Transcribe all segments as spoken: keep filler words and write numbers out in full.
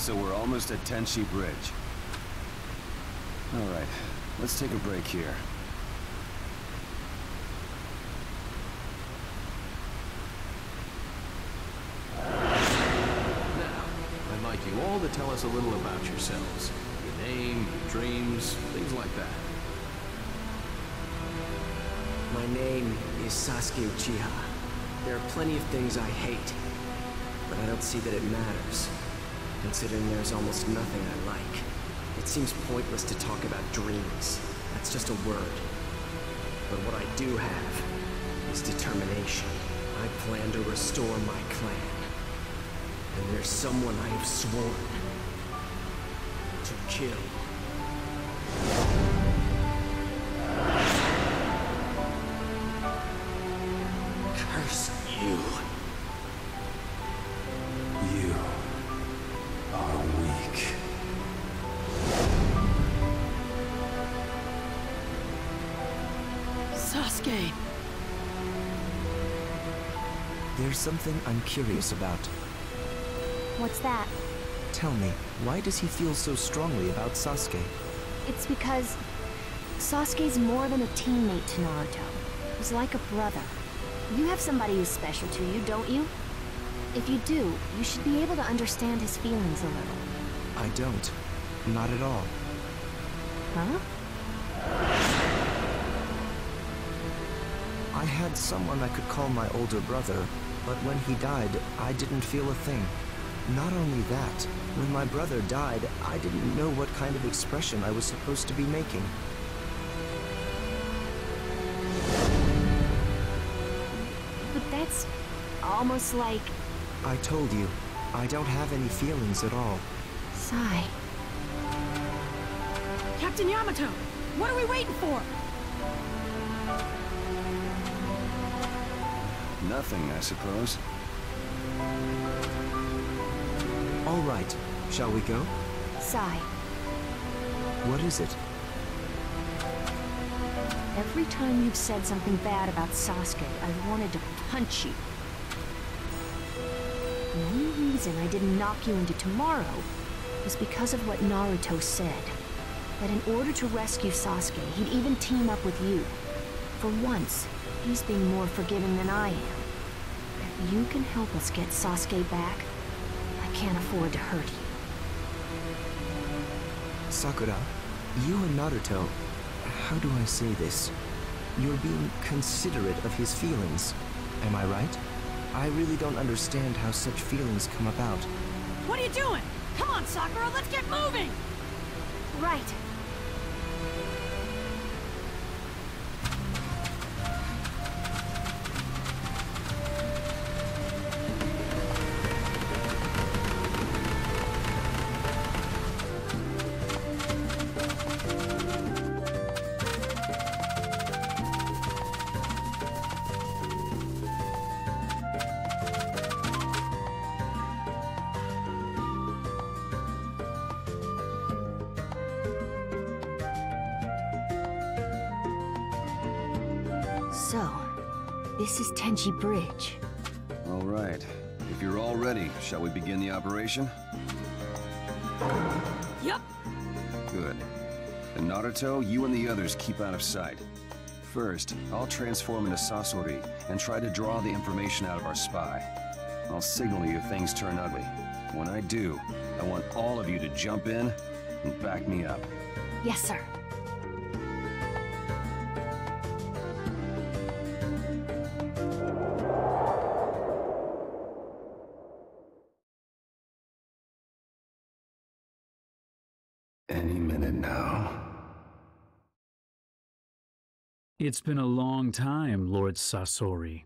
So we're almost at Tenchi Bridge. Alright, let's take a break here. Now, I'd like you all to tell us a little about yourselves. Your name, your dreams, things like that. My name is Sasuke Uchiha. There are plenty of things I hate, but I don't see that it matters, considering there's almost nothing I like. It seems pointless to talk about dreams. That's just a word. But what I do have is determination. I plan to restore my clan. And there's someone I have sworn to kill. Curse you. You are weak. Sasuke! There's something I'm curious about. What's that? Tell me, why does he feel so strongly about Sasuke? It's because Sasuke's more than a teammate to Naruto. He's like a brother. You have somebody who's special to you, don't you? If you do, you should be able to understand his feelings a little. I don't. Not at all. Huh? I had someone I could call my older brother, but when he died, I didn't feel a thing. Not only that, when my brother died, I didn't know what kind of expression I was supposed to be making. But that's almost like... I told you, I don't have any feelings at all. Sai. Captain Yamato! What are we waiting for? Nothing, I suppose. All right, shall we go? Sai. What is it? Every time you've said something bad about Sasuke, I've wanted to punch you. The only reason I didn't knock you into tomorrow was because of what Naruto said. That in order to rescue Sasuke, he'd even team up with you. For once, he's being more forgiving than I am. If you can help us get Sasuke back, I can't afford to hurt you. Sakura, you and Naruto, how do I say this? You're being considerate of his feelings. Am I right? I really don't understand how such feelings come about. What are you doing? Come on, Sakura, let's get moving! Right. So, this is Tenchi Bridge. All right. If you're all ready, shall we begin the operation? Yup. Good. And Naruto, you and the others keep out of sight. First, I'll transform into Sasori and try to draw the information out of our spy. I'll signal you if things turn ugly. When I do, I want all of you to jump in and back me up. Yes, sir. Any minute now. It's been a long time, Lord Sasori.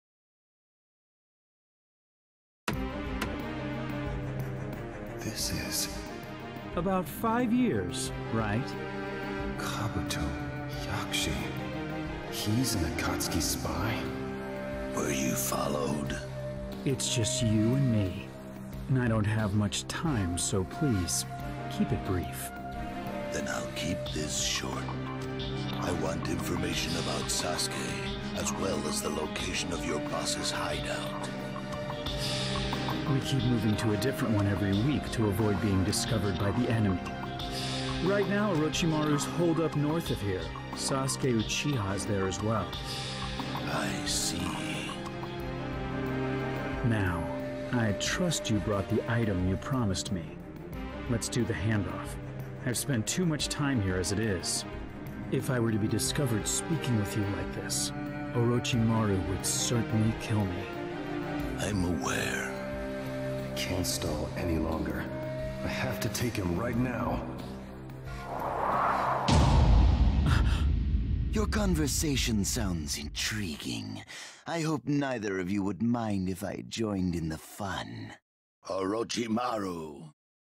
This is... About five years, right? Kabuto Yakshi. He's an Akatsuki spy? Were you followed? It's just you and me. And I don't have much time, so please, keep it brief. Then I'll keep this short. I want information about Sasuke, as well as the location of your boss's hideout. We keep moving to a different one every week to avoid being discovered by the enemy. Right now, Orochimaru's holed up north of here. Sasuke Uchiha is there as well. I see. Now, I trust you brought the item you promised me. Let's do the handoff. I've spent too much time here as it is. If I were to be discovered speaking with you like this, Orochimaru would certainly kill me. I'm aware. I can't stall any longer. I have to take him right now. Your conversation sounds intriguing. I hope neither of you would mind if I joined in the fun. Orochimaru.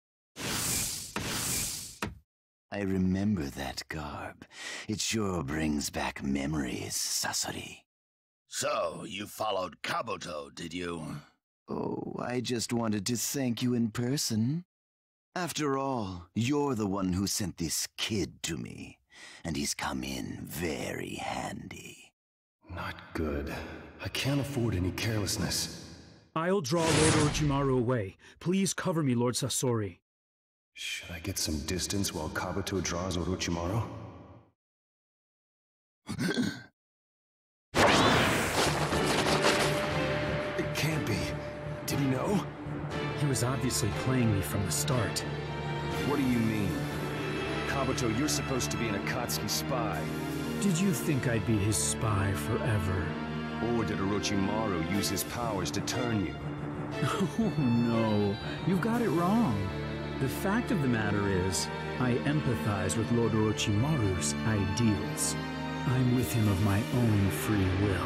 I remember that garb. It sure brings back memories, Sasori. So, you followed Kabuto, did you? Oh, I just wanted to thank you in person. After all, you're the one who sent this kid to me, and he's come in very handy. Not good. I can't afford any carelessness. I'll draw Lord Orochimaru away. Please cover me, Lord Sasori. Should I get some distance while Kabuto draws Orochimaru? It can't be. Did he know? He was obviously playing me from the start. What do you mean? Kabuto, you're supposed to be an Akatsuki spy. Did you think I'd be his spy forever? Or did Orochimaru use his powers to turn you? Oh no, you've got it wrong. The fact of the matter is, I empathize with Lord Orochimaru's ideals. I'm with him of my own free will.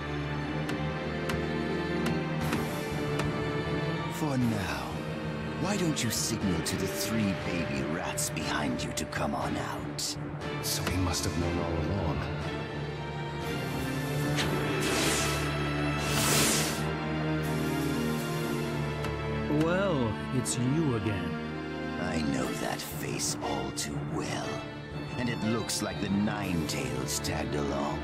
For now, why don't you signal to the three baby rats behind you to come on out? So he must have known all along. Well, it's you again. I know that face all too well. And it looks like the Nine-Tails tagged along.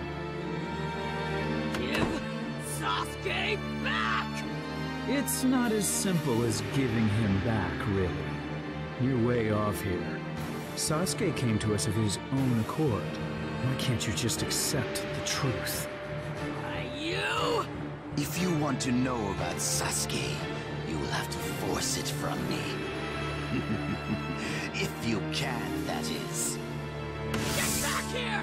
Give Sasuke back! It's not as simple as giving him back, really. You're way off here. Sasuke came to us of his own accord. Why can't you just accept the truth? Why, you! If you want to know about Sasuke, you will have to force it from me. If you can, that is. Get back here!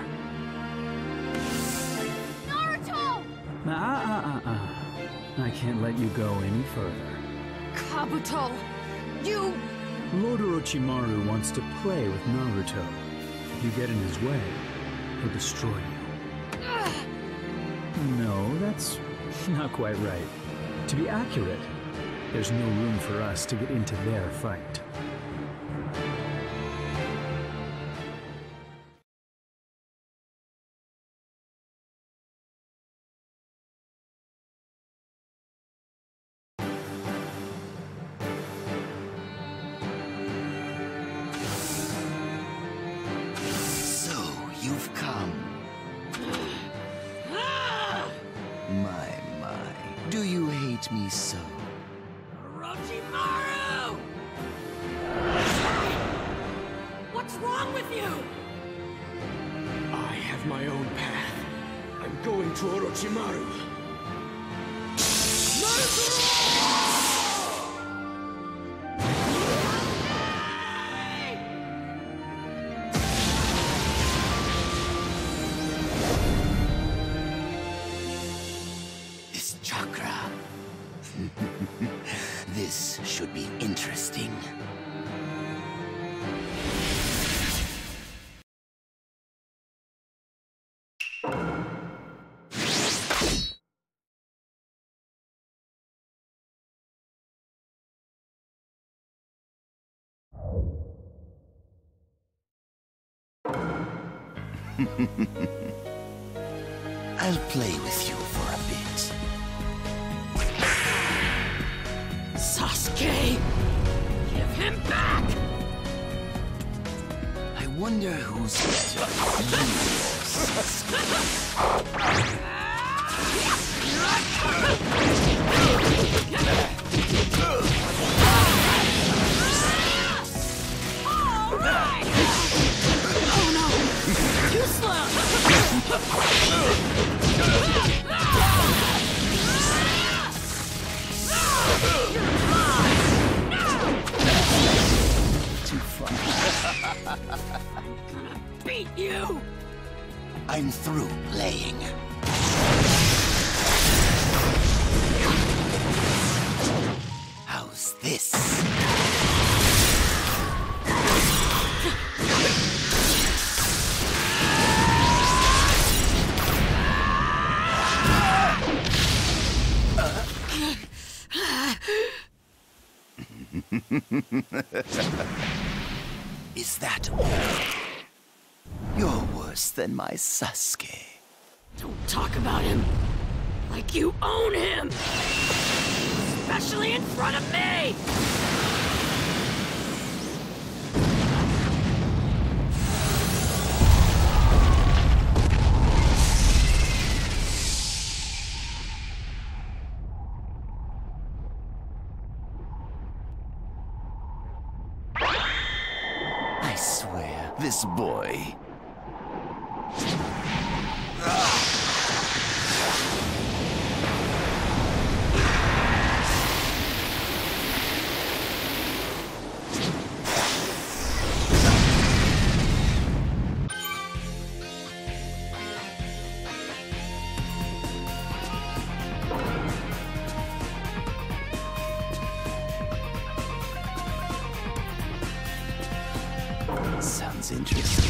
Naruto! Ah, ah, ah, ah. I can't let you go any further. Kabuto! You... Lord Orochimaru wants to play with Naruto. If you get in his way, he'll destroy you. Ugh. No, that's not quite right. To be accurate, there's no room for us to get into their fight. You've come. My, my. Do you hate me so? Orochimaru! What's wrong with you? I have my own path. I'm going to Orochimaru. This should be interesting. I'll play with you for a bit. Sasuke! Give him back! I wonder who's better, you or Sasuke? Too far. I'm gonna beat you! I'm through playing. How's this? Is that all? You're worse than my Sasuke. Don't talk about him like you own him! Especially in front of me! I swear, this boy... Sounds interesting.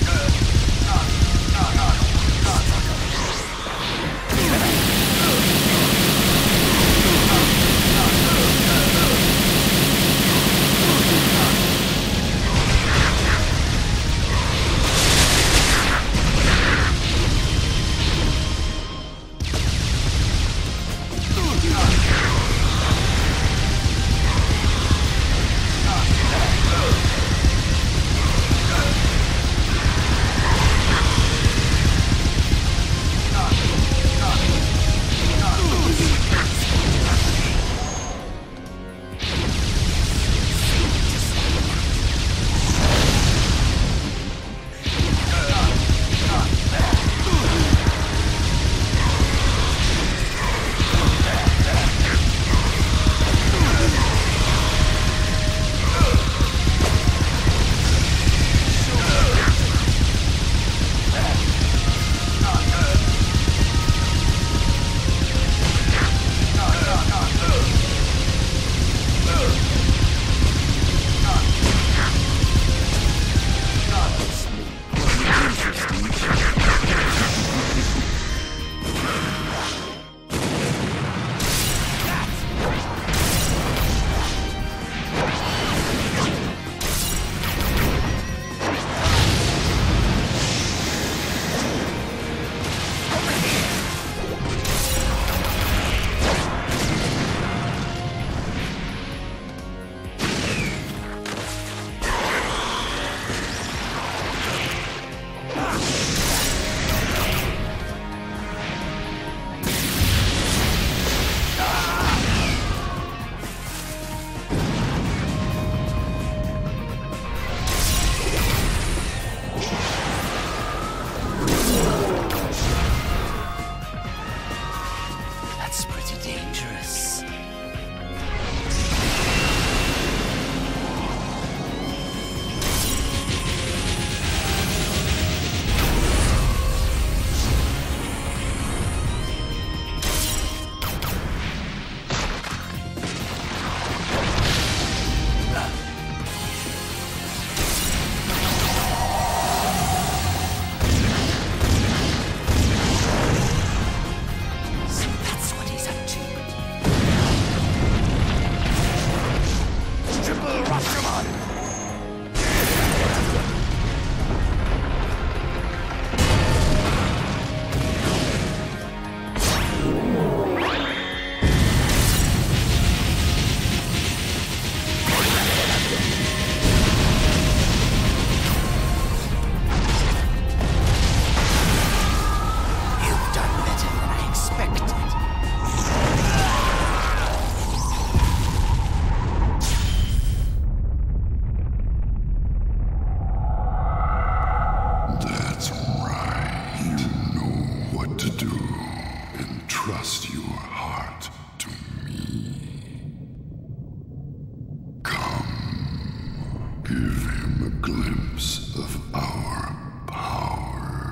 Give him a glimpse of our power.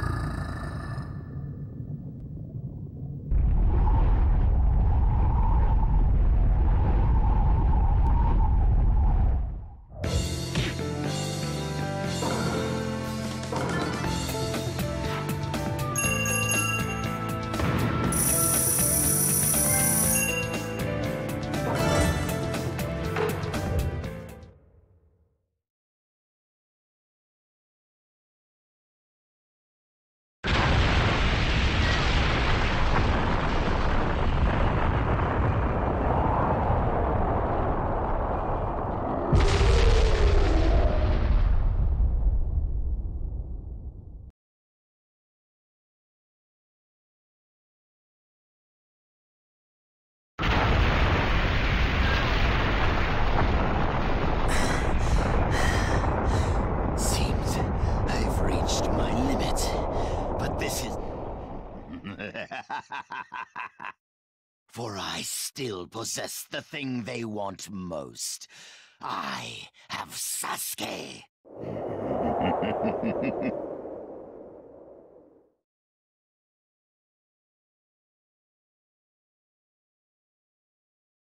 For I still possess the thing they want most. I have Sasuke.